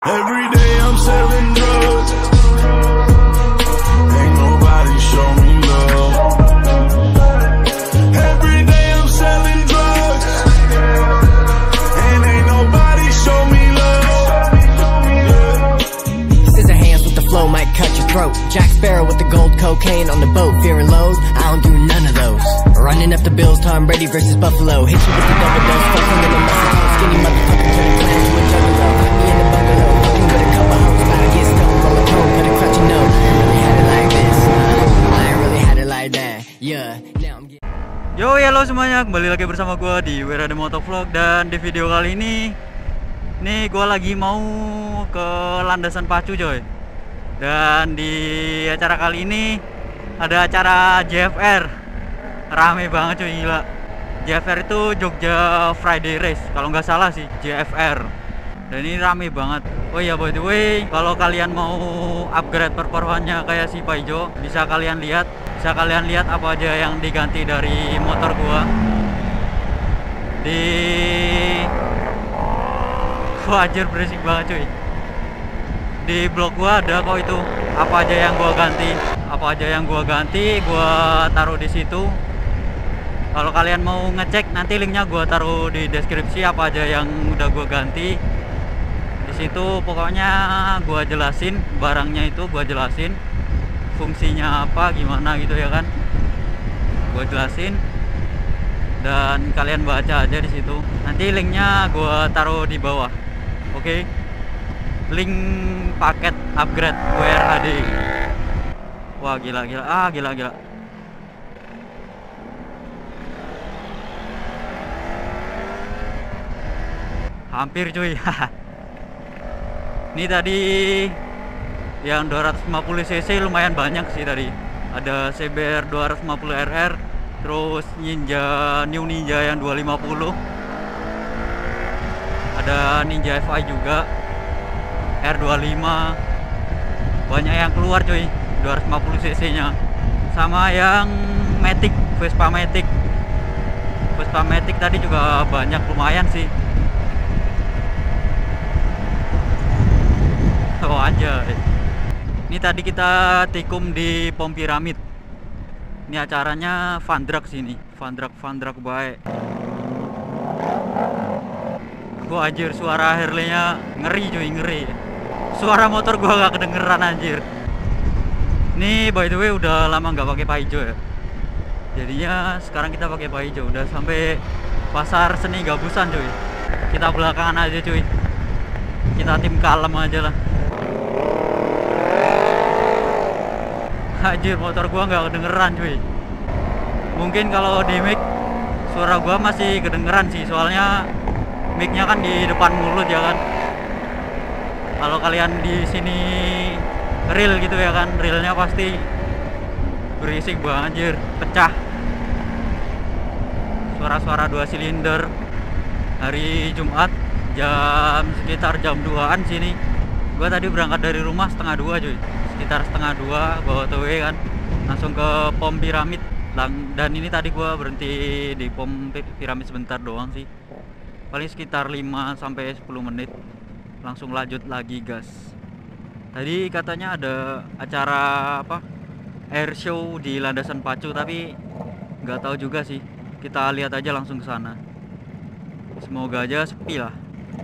Every day I'm selling drugs. Ain't nobody show me love. Every day I'm selling drugs. And ain't nobody show me love. Scissor hands with the flow might cut your throat. Jack Sparrow with the gold cocaine on the boat. Fearing lows, I don't do none of those. Running up the bills, Tom Brady versus Buffalo. Hit you with the double dose, fucking in the Mexico. Skinny motherfucker turning plans to a juggalo. Me in the bungalow, fucking with a couple hoes. About to get stoned, roll a cone, cut a crutch and no. Really had it like this, I ain't really had it like that. Yeah, now I'm getting... Yo, halo semuanya, kembali lagi bersama gue di Wera The Motovlog. Dan di video kali ini nih gue lagi mau ke landasan pacu coy. Dan di acara kali ini ada acara JFR. Rame banget cuy, gila. JFR itu Jogja Friday Race, kalau nggak salah sih JFR. Dan ini rame banget. Oh iya, by the way, kalau kalian mau upgrade performanya kayak si Paijo, bisa kalian lihat apa aja yang diganti dari motor gua. Wah, anjir berisik banget cuy. Di blog gua ada kok itu apa aja yang gua ganti, gua taruh di situ. Kalau kalian mau ngecek, nanti linknya gua taruh di deskripsi apa aja yang udah gua ganti. Di situ pokoknya gua jelasin barangnya, itu gua jelasin fungsinya apa, gimana gitu ya kan. Gua jelasin dan kalian baca aja di situ. Nanti linknya gua taruh di bawah. Oke. Link paket upgrade WRHD. Wah, gila. Hampir cuy. Ini tadi yang 250 cc lumayan banyak sih tadi. Ada CBR 250 RR, terus New Ninja yang 250. Ada Ninja FI juga, R25. Banyak yang keluar cuy, 250 cc nya. Sama yang Matic, Vespa Matic tadi juga banyak, lumayan sih. Oh aja. Ini tadi kita tikum di Pom Piramid. Ini acaranya Vandrak sini, Vandrak baik. Gua anjir, suara Harley-nya ngeri cuy, ngeri. Suara motor gua gak kedengeran anjir. Ini by the way udah lama nggak pakai Paijo ya. Jadinya sekarang kita pakai Paijo. Udah sampai pasar seni Gabusan cuy. Kita belakangan aja cuy. Kita tim kalem aja lah. Anjir, motor gua nggak kedengeran cuy. Mungkin kalau di mic suara gua masih kedengeran sih, soalnya micnya kan di depan mulut ya kan. Kalau kalian di sini real gitu ya kan, realnya pasti berisik banget anjir, pecah. Suara-suara 2 silinder. Hari Jumat sekitar jam 2-an sini. Gua tadi berangkat dari rumah setengah 2 cuy. Sekitar setengah 2 bawa TW kan, langsung ke Pom Piramid. Dan ini tadi gua berhenti di Pom Piramid sebentar doang sih, paling sekitar 5-10 menit, langsung lanjut lagi gas. Tadi katanya ada acara apa, air show di landasan pacu, tapi nggak tahu juga sih. Kita lihat aja langsung ke sana. Semoga aja sepi lah.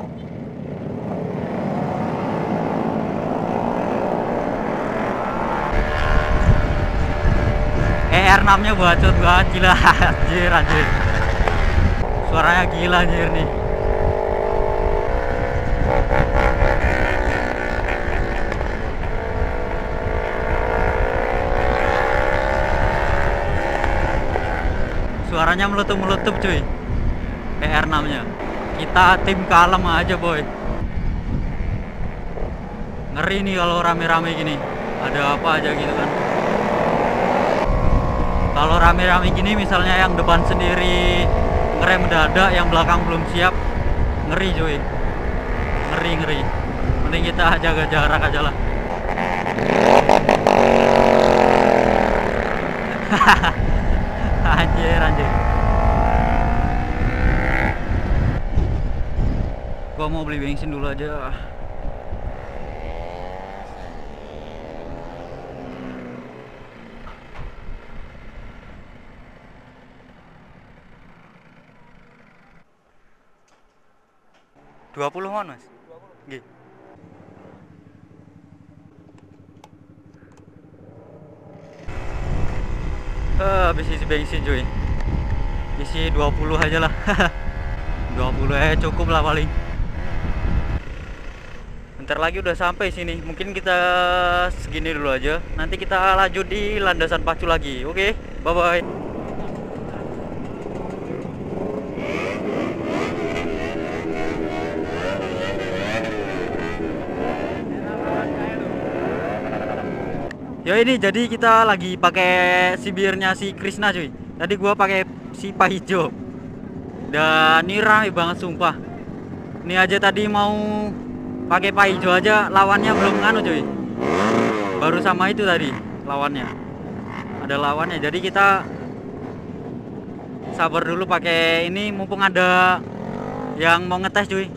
R6 nya bacot banget, gila. anjir suaranya gila anjir nih. Suaranya meletup cuy, R6 nya. Kita tim kalem aja boy. Ngeri nih kalau rame-rame gini, ada apa aja gitu kan. Kalau rame-rame gini, misalnya yang depan sendiri ngerem mendadak, yang belakang belum siap, ngeri cuy. Ngeri. Mending kita jaga jarak aja lah. Anjir. Gua mau beli bensin dulu aja. 20 mon mas? Nggih. Habis isi bensin cuy. Isi 20 aja lah. 20 cukup lah paling. Bentar lagi udah sampai sini. Mungkin kita segini dulu aja. Nanti kita lanjut di landasan pacu lagi. Oke, bye bye. Yo ini jadi kita lagi pakai sibirnya si Krisna cuy. Tadi gua pakai si Pahijo. Dan ini rame banget sumpah. Ini aja tadi mau pakai Pahijo aja lawannya belum nganu cuy. Baru sama itu tadi lawannya. Ada lawannya. Jadi kita sabar dulu pakai ini mumpung ada yang mau ngetes cuy.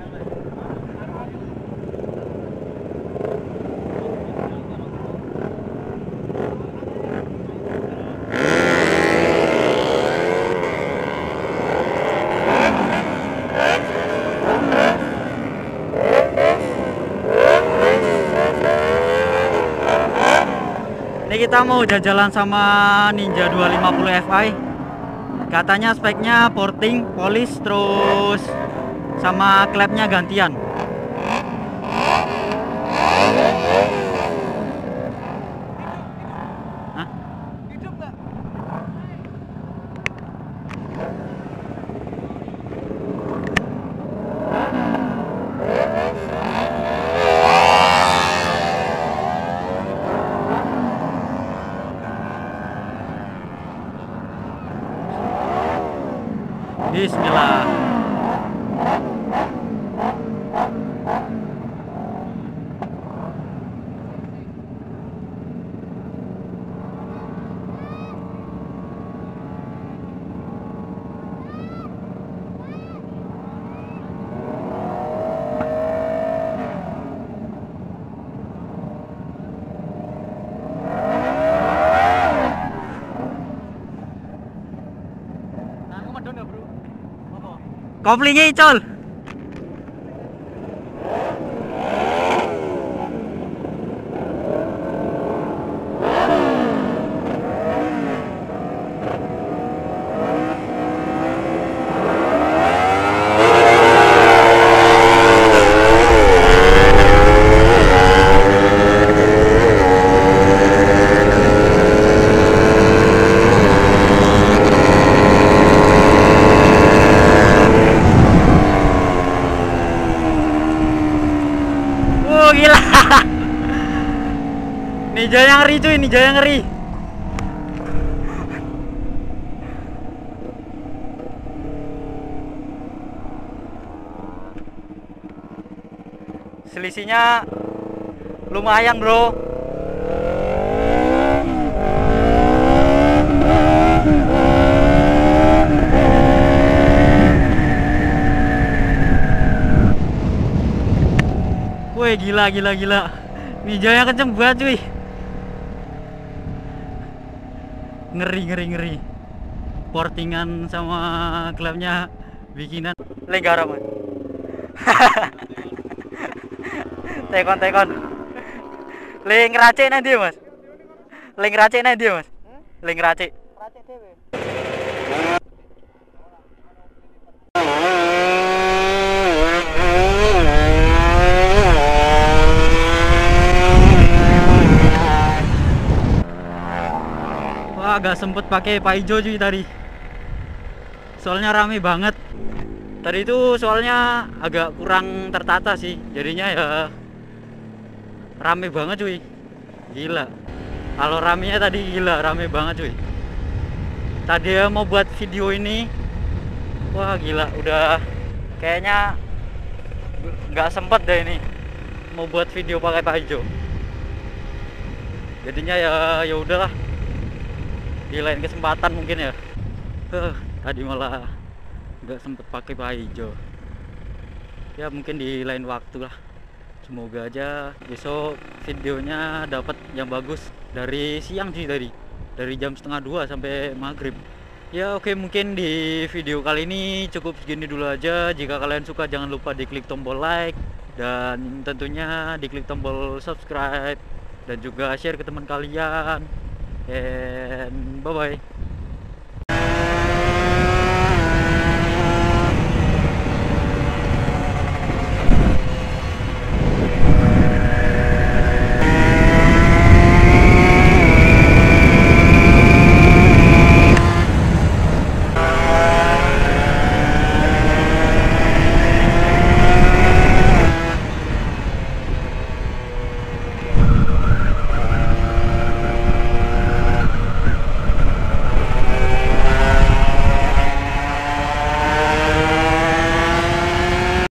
Ini kita mau jalan sama Ninja 250 Fi. Katanya speknya porting, polish, terus sama klepnya gantian. Hah? Hidup nggak? Bismillah. Koplingnya icol. Gila. Ninja yang ngeri cuy, ninja yang ngeri. Selisihnya lumayan bro. Wih gila. Ninjanya kenceng banget cuy. Ngeri. Portingan sama klepnya bikinan Lenggara man. Tekon. Leng racik nanti mas. Leng racik nanti mas. Leng racik. Racik dewe. Agak sempet pakai Pahijo cuy tadi. Soalnya rame banget. Tadi itu soalnya agak kurang tertata sih. Jadinya ya rame banget cuy. Gila. Kalau ramenya tadi gila, rame banget cuy. Tadi ya mau buat video ini. Wah gila, udah kayaknya nggak sempet deh ini mau buat video pakai Pahijo. Jadinya ya udahlah. Di lain kesempatan mungkin ya. Tadi malah nggak sempet pakai Pahijo. Ya mungkin di lain waktu lah. Semoga aja besok videonya dapat yang bagus dari siang sih tadi. Dari jam 1:30 sampai maghrib. Ya oke, mungkin di video kali ini cukup segini dulu aja. Jika kalian suka jangan lupa diklik tombol like dan tentunya diklik tombol subscribe dan juga share ke teman kalian. And bye bye.